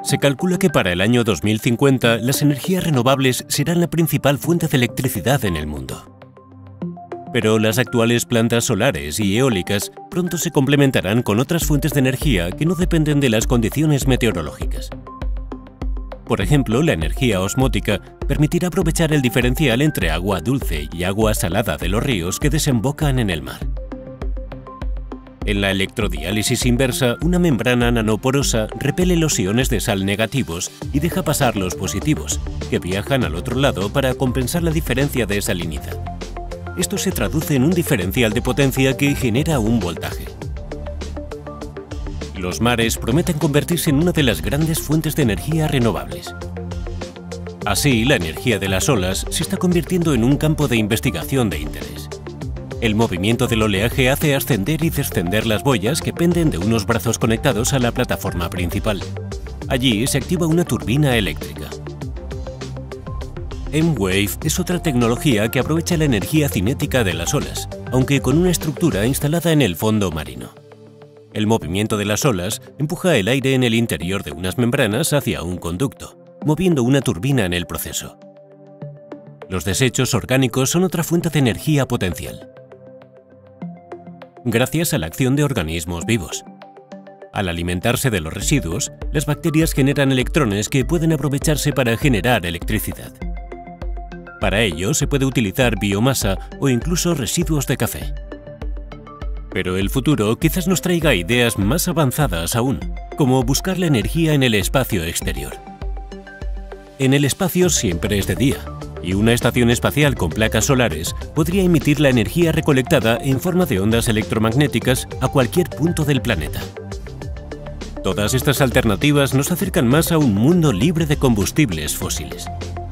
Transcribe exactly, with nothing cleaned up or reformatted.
Se calcula que para el año dos mil cincuenta las energías renovables serán la principal fuente de electricidad en el mundo. Pero las actuales plantas solares y eólicas pronto se complementarán con otras fuentes de energía que no dependen de las condiciones meteorológicas. Por ejemplo, la energía osmótica permitirá aprovechar el diferencial entre agua dulce y agua salada de los ríos que desembocan en el mar. En la electrodiálisis inversa, una membrana nanoporosa repele los iones de sal negativos y deja pasar los positivos, que viajan al otro lado para compensar la diferencia de salinidad. Esto se traduce en un diferencial de potencia que genera un voltaje. Los mares prometen convertirse en una de las grandes fuentes de energía renovables. Así, la energía de las olas se está convirtiendo en un campo de investigación de interés. El movimiento del oleaje hace ascender y descender las boyas que penden de unos brazos conectados a la plataforma principal. Allí se activa una turbina eléctrica. M-Wave es otra tecnología que aprovecha la energía cinética de las olas, aunque con una estructura instalada en el fondo marino. El movimiento de las olas empuja el aire en el interior de unas membranas hacia un conducto, moviendo una turbina en el proceso. Los desechos orgánicos son otra fuente de energía potencial. Gracias a la acción de organismos vivos. Al alimentarse de los residuos, las bacterias generan electrones que pueden aprovecharse para generar electricidad. Para ello se puede utilizar biomasa o incluso residuos de café. Pero el futuro quizás nos traiga ideas más avanzadas aún, como buscar la energía en el espacio exterior. En el espacio siempre es de día, y una estación espacial con placas solares podría emitir la energía recolectada en forma de ondas electromagnéticas a cualquier punto del planeta. Todas estas alternativas nos acercan más a un mundo libre de combustibles fósiles.